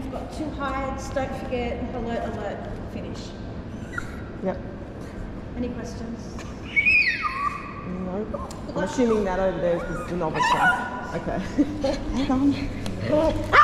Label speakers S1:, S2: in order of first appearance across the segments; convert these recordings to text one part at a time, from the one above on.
S1: you've got 2 hides, don't forget, alert, alert, finish.
S2: Yep.
S1: Any questions?
S2: No. I'm assuming that over there is the novice class. Okay.
S1: Hang on. Find it.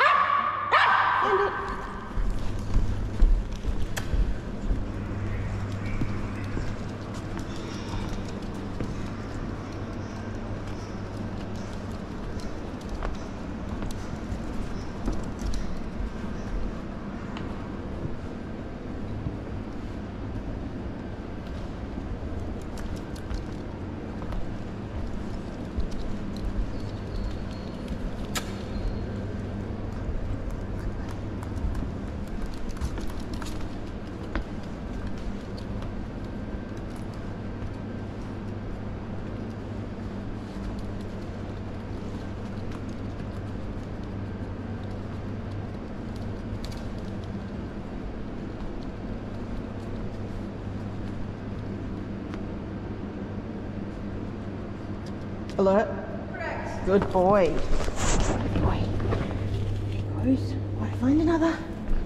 S2: Alert.
S1: Correct.
S2: Good boy. Good boy. There he goes. Right, find another.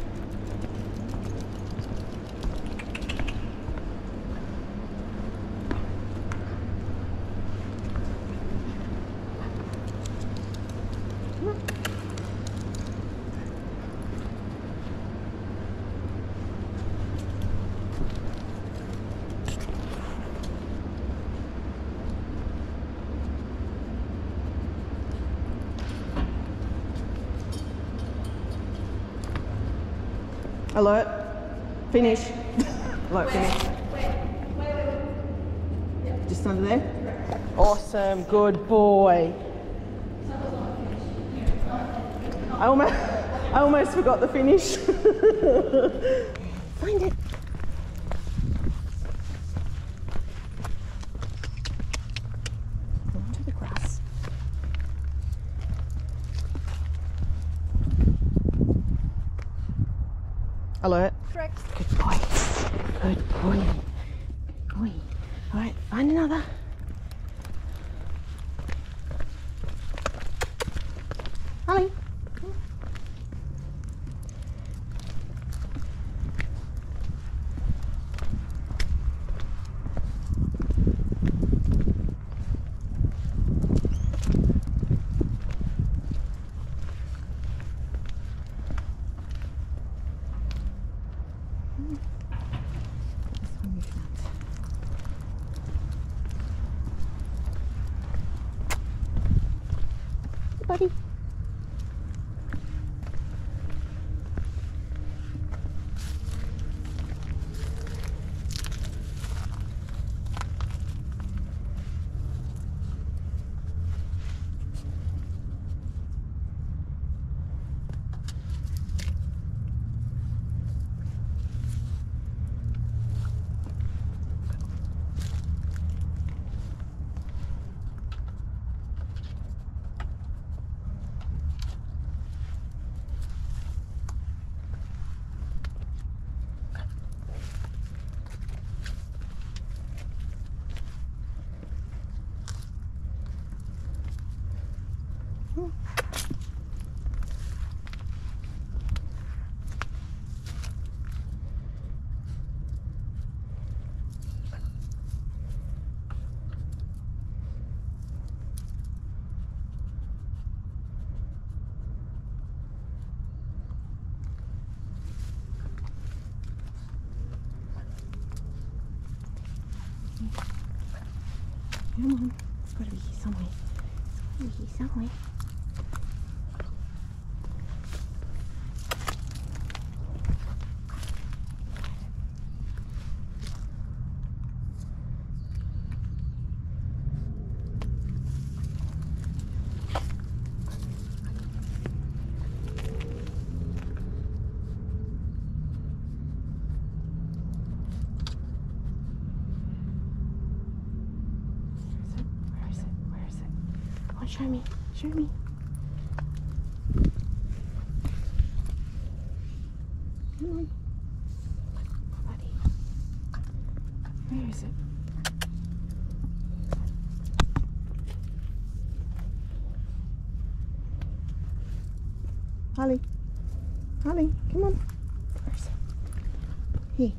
S2: Alert. Finish. Alert, finish. Wait. Just under there? Awesome. Good boy. I almost forgot the finish. Find it. Onto the grass. Alert.
S1: Correct.
S2: Good boy. Good boy. Good boy. All right, find another. Holly. Buddy. Come on, it's got to be here somewhere. It's got to be here somewhere. Show me, show me. Come on. Buddy. Where is it? Holly. Honey, come on. Here.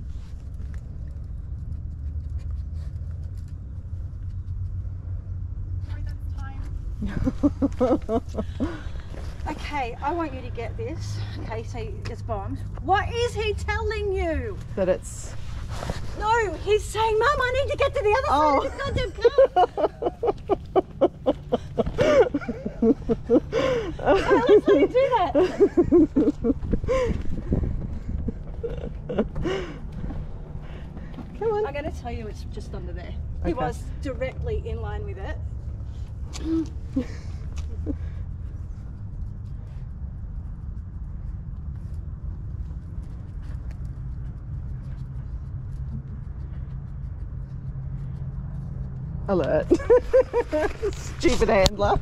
S1: Okay, I want you to get this. Okay, so it's bombed. What is he telling you?
S2: That it's...
S1: No, he's saying, Mum, I need to get to the other side of the goddamn car. Oh, let's let him do that.
S2: Come on.
S1: I'm going to tell you it's just under there. He
S2: Okay.
S1: was directly in line with it.
S2: Alert. Stupid handler.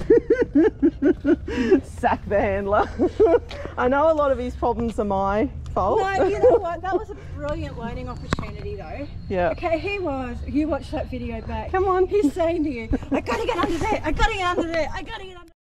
S2: Sack the handler. I know a lot of his problems are my fault.
S1: No, you know what? That was a brilliant learning opportunity though.
S2: Yeah.
S1: Okay, you watched that video back.
S2: Come on.
S1: He's saying to you, I gotta get under there, I gotta get under there, I gotta get under there.